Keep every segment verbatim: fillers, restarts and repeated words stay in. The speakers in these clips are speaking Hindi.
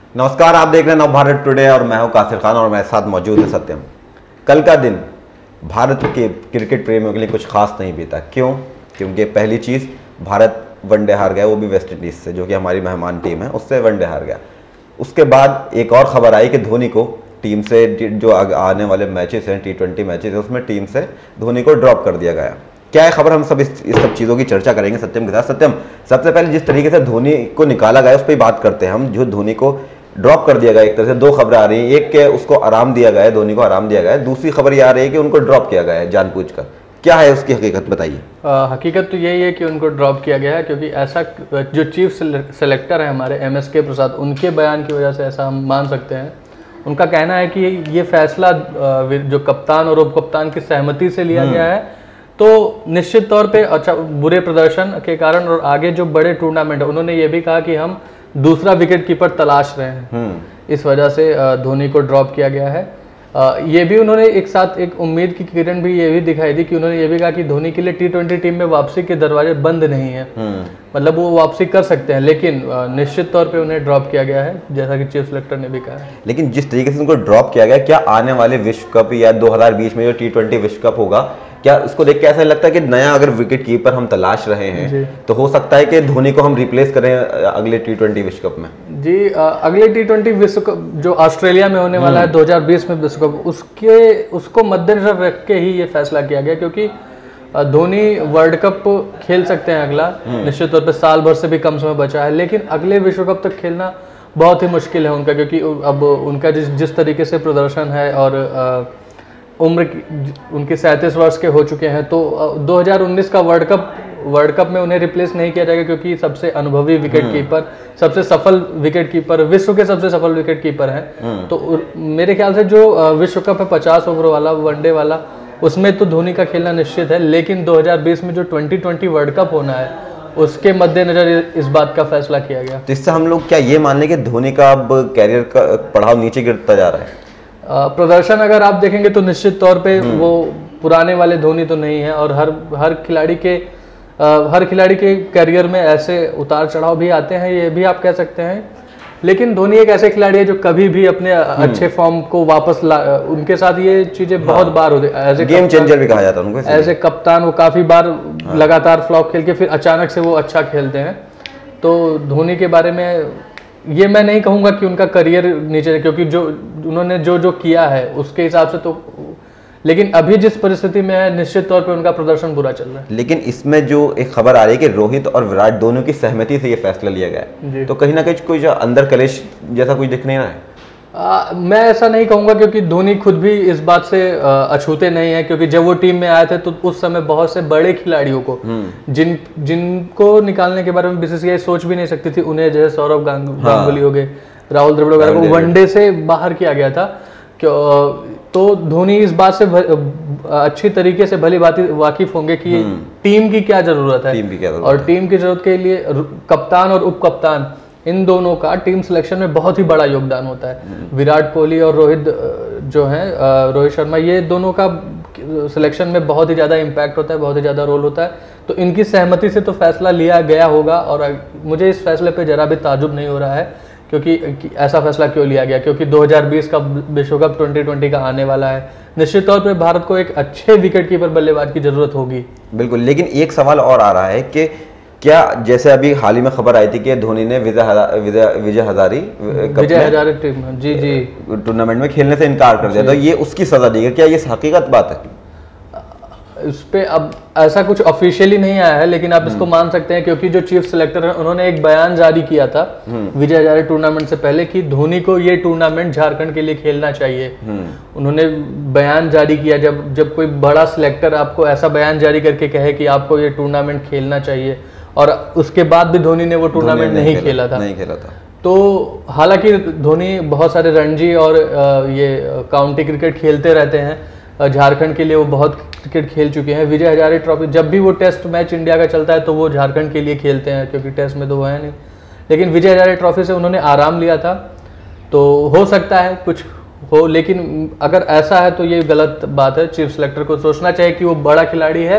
नमस्कार, आप देख रहे हैं नव भारत टुडे और मैं हूं कासिर खान और मेरे साथ मौजूद है सत्यम। कल का दिन भारत के क्रिकेट प्रेमियों के लिए कुछ खास नहीं बीता। क्यों? क्योंकि पहली चीज़, भारत वनडे हार गया, वो भी वेस्ट इंडीज़ से, जो कि हमारी मेहमान टीम है, उससे वनडे हार गया। उसके बाद एक और खबर आई कि धोनी को टीम से, जो आने वाले मैचेस हैं, टी ट्वेंटी मैचेस हैं, उसमें टीम से धोनी को ड्रॉप कर दिया गया। क्या है खबर, हम सब इस, इस सब चीज़ों की चर्चा करेंगे सत्यम के साथ। सत्यम, सबसे पहले जिस तरीके से धोनी को निकाला गया उस पर बात करते हैं हम। जो धोनी को ड्रॉप कर दिया गया, एक तरह से दो खबरें आ रही हैं। एक के उसको आराम दिया गया है, धोनी को आराम दिया गया है। दूसरी खबर ये आ रही है कि उनको ड्रॉप किया गया है जानबूझकर। क्या है उसकी हकीकत, बताइए। हकीकत तो यही है कि उनको ड्रॉप किया गया है, क्योंकि ऐसा जो चीफ सेलेक्टर है हमारे एम एस के प्रसाद, उनके बयान की वजह से ऐसा हम मान सकते हैं। उनका कहना है कि ये फैसला जो कप्तान और उप कप्तान की सहमति से लिया गया है, तो निश्चित तौर पे अच्छा बुरे प्रदर्शन के कारण और आगे जो बड़े टूर्नामेंट है, उन्होंने ये भी कहा कि हम दूसरा विकेट कीपर तलाश रहे हैं, इस वजह से धोनी को ड्रॉप किया गया है। ये भी उन्होंने एक साथ एक उम्मीद की किरण भी ये भी दिखाई दी कि उन्होंने ये भी कहा कि धोनी के लिए टी ट्वेंटी टीम में वापसी के दरवाजे बंद नहीं है, मतलब वो वापसी कर सकते हैं, लेकिन निश्चित तौर पे उन्हें ड्रॉप किया गया है, जैसा कि चीफ सेलेक्टर ने भी कहा है। लेकिन जिस तरीके से उनको ड्रॉप किया गया, क्या आने वाले विश्व कप या दो हज़ार बीस में जो टी ट्वेंटी विश्व कप होगा, क्या उसको देख के ऐसा लगता है कि नया अगर विकेट कीपर हम तलाश रहे हैं तो हो सकता है कि धोनी को हम रिप्लेस करें अगले टी ट्वेंटी विश्व कप में? जी, अगले टी ट्वेंटी विश्व कप जो ऑस्ट्रेलिया में होने वाला है दो हज़ार बीस में विश्व कप, उसके उसको मद्देनजर रख के ही ये फैसला किया गया, क्योंकि धोनी वर्ल्ड कप खेल सकते हैं अगला, निश्चित तौर पर साल भर से भी कम समय बचा है, लेकिन अगले विश्व कप तक खेलना बहुत ही मुश्किल है उनका, क्योंकि अब उनका जिस जिस तरीके से प्रदर्शन है और उम्र उनके सैंतीस वर्ष के हो चुके हैं, तो दो हज़ार उन्नीस का वर्ल्ड कप वर्ल्ड कप में उन्हें रिप्लेस नहीं किया जाएगा, क्योंकि सबसे अनुभवी विकेट कीपर, सबसे सफल विकेट कीपर, विश्व के सबसे सफल विकेट कीपर हैं। तो मेरे ख्याल से जो विश्व कप है पचास ओवर वाला, वनडे वाला, उसमें तो धोनी का खेलना निश्चित है, लेकिन दो हज़ार बीस में जो ट्वेंटी ट्वेंटी वर्ल्ड कप होना है, उसके मद्देनजर इस बात का फैसला किया गया। तो इससे हम लोग क्या ये मान लें कि धोनी का अब कैरियर का पड़ाव नीचे गिरता जा रहा है? प्रदर्शन अगर आप देखेंगे तो निश्चित तौर पे वो पुराने वाले धोनी तो नहीं है, और हर हर खिलाड़ी के आ, हर खिलाड़ी के करियर में ऐसे उतार चढ़ाव भी आते हैं, ये भी आप कह सकते हैं, लेकिन धोनी एक ऐसे खिलाड़ी है जो कभी भी अपने अच्छे फॉर्म को वापस ला, उनके साथ ये चीजें हाँ। बहुत बार होती है, एज ए गेम चेंजर भी कहा जाता है उनको, एज ए कप्तान वो काफी बार हाँ। लगातार फ्लॉप खेल के फिर अचानक से वो अच्छा खेलते हैं। तो धोनी के बारे में ये मैं नहीं कहूँगा कि उनका करियर नीचे, क्योंकि जो उन्होंने जो जो किया है उसके हिसाब से तो, लेकिन अभी जिस परिस्थिति में है निश्चित तौर पे उनका प्रदर्शन बुरा चल रहा है। लेकिन इसमें जो एक खबर आ रही है कि रोहित और विराट दोनों की सहमति से ये फैसला लिया गया है, तो कहीं ना कहीं कोई जो अंदर कलेश जैसा कुछ दिख नहीं रहा है? आ, मैं ऐसा नहीं कहूँगा, क्योंकि धोनी खुद भी इस बात से अछूते नहीं है, क्योंकि जब वो टीम में आए थे तो उस समय बहुत से बड़े खिलाड़ियों को, जिन जिनको निकालने के बारे में बीसीसीआई सोच भी नहीं सकती थी, उन्हें जैसे सौरव गांगुली हो गए, राहुल द्रविड़ वगैरह को वनडे से बाहर किया गया था। तो धोनी इस बात से अच्छी तरीके से भली बात वाकिफ होंगे कि टीम की क्या जरूरत है, टीम की क्या जरूरत और टीम की जरूरत के लिए कप्तान और उप कप्तान, इन दोनों का टीम सिलेक्शन में बहुत ही बड़ा योगदान होता है। विराट कोहली और रोहित जो हैं, रोहित शर्मा, ये दोनों का सिलेक्शन में बहुत ही ज़्यादा इम्पैक्ट होता है, बहुत ही ज़्यादा रोल होता है। तो इनकी सहमति से तो फैसला लिया गया होगा, और मुझे इस फैसले पे जरा भी ताजुब नहीं हो रहा है, क्योंकि ऐसा फैसला क्यों लिया गया, क्योंकि दो हज़ार बीस का विश्व कप ट्वेंटी ट्वेंटी का आने वाला है, निश्चित तौर पर भारत को एक अच्छे विकेट कीपर बल्लेबाज की जरूरत होगी। बिल्कुल, लेकिन एक सवाल और आ रहा है कि क्या, जैसे अभी हाल ही में खबर आई थी कि धोनी ने विजय विजय हजारी विजय हजारे टीम जी जी टूर्नामेंट में खेलने से इनकार कर दिया, तो ये उसकी सजा दी गई, क्या ये हकीकत बात है? इस पे अब ऐसा कुछ ऑफिशियली नहीं आया है, लेकिन आप इसको मान सकते हैं, क्योंकि जो चीफ सेलेक्टर है उन्होंने एक बयान जारी किया था विजय हजारे टूर्नामेंट से पहले कि धोनी को ये टूर्नामेंट झारखंड के लिए खेलना चाहिए। उन्होंने बयान जारी किया, जब जब कोई बड़ा सिलेक्टर आपको ऐसा बयान जारी करके कहे कि आपको ये टूर्नामेंट खेलना चाहिए, और उसके बाद भी धोनी ने वो टूर्नामेंट नहीं, नहीं खेला था नहीं खेला था तो हालांकि धोनी बहुत सारे रणजी और ये काउंटी क्रिकेट खेलते रहते हैं, झारखंड के लिए वो बहुत क्रिकेट खेल चुके हैं। विजय हजारे ट्रॉफी, जब भी वो टेस्ट मैच इंडिया का चलता है तो वो झारखंड के लिए खेलते हैं, क्योंकि टेस्ट में तो वो है नहीं, लेकिन विजय हजारे ट्रॉफी से उन्होंने आराम लिया था। तो हो सकता है कुछ हो, लेकिन अगर ऐसा है तो ये गलत बात है। चीफ सेलेक्टर को सोचना चाहिए कि वो बड़ा खिलाड़ी है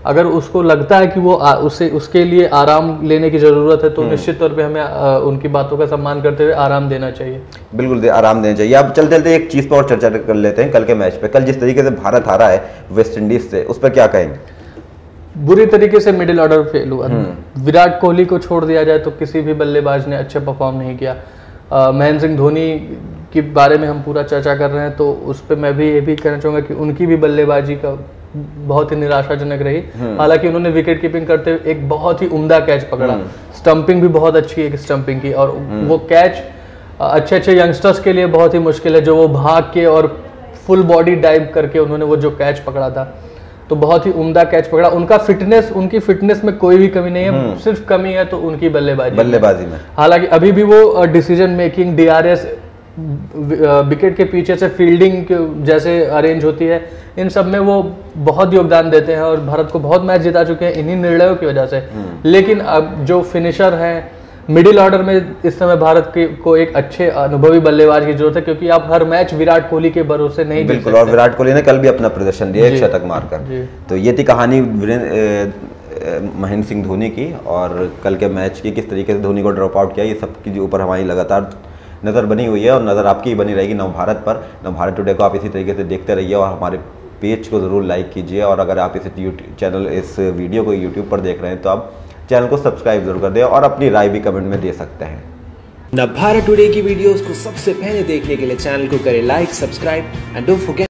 अगर उसको लगता है कि वो आ, उसे उसके लिए आराम लेने की ज़रूरत है तो निश्चित तौर पे हमें आ, उनकी बातों का सम्मान करते हुए आराम देना चाहिए। बिल्कुल आराम देना चाहिए। अब चलते चलते एक चीज़ पर और चर्चा कर लेते हैं कल के मैच पे। कल जिस तरीके से भारत हारा है वेस्ट इंडीज से, उस पर क्या कहेंगे? बुरी तरीके से मिडिल ऑर्डर फेल हुआ। विराट कोहली को छोड़ दिया जाए तो किसी भी बल्लेबाज ने अच्छे परफॉर्म नहीं किया। महेंद्र सिंह धोनी के बारे में हम पूरा चर्चा कर रहे हैं तो उस पर मैं भी ये भी कहना चाहूँगा कि उनकी भी बल्लेबाजी का बहुत ही निराशाजनक रही। हालांकि उन्होंने विकेट कीपिंग करते हुए एक बहुत ही उम्दा कैच पकड़ा, स्टंपिंग भी बहुत अच्छी है स्टंपिंग की, और वो कैच अच्छे अच्छे यंगस्टर्स के लिए बहुत ही मुश्किल है, जो वो भाग के और फुल बॉडी डाइव करके उन्होंने वो जो कैच पकड़ा था तो बहुत ही उम्दा कैच पकड़ा। उनका फिटनेस उनकी फिटनेस में कोई भी कमी नहीं है, सिर्फ कमी है तो उनकी बल्लेबाजी बल्लेबाजी में। हालांकि अभी भी वो डिसीजन मेकिंग, डीआरएस, विकेट के पीछे से फील्डिंग जैसे अरेंज होती है, इन सब में वो बहुत योगदान देते हैं और भारत को बहुत मैच जिता चुके हैं इन्हीं निर्णयों की वजह से। लेकिन अब जो फिनिशर हैं मिडिल ऑर्डर में, इस समय भारत के को एक अच्छे अनुभवी बल्लेबाज की जरूरत है, क्योंकि आप हर मैच विराट कोहली के भरोसे नहीं। बिल्कुल, और विराट कोहली ने कल भी अपना प्रदर्शन दिया एक शतक मारकर। तो ये थी कहानी महेंद्र सिंह धोनी की, और कल के मैच की किस तरीके से धोनी को ड्रॉप आउट किया, ये सब के ऊपर हमारी लगातार नज़र बनी हुई है और नज़र आपकी ही बनी रहेगी नवभारत पर। नवभारत टुडे को आप इसी तरीके से देखते रहिए और हमारे पेज को ज़रूर लाइक कीजिए, और अगर आप इस यूट्यूब चैनल इस वीडियो को यूट्यूब पर देख रहे हैं तो आप चैनल को सब्सक्राइब जरूर कर दें और अपनी राय भी कमेंट में दे सकते हैं। नवभारत टुडे की वीडियोस को सबसे पहले देखने के लिए चैनल को करें like, subscribe and don't forget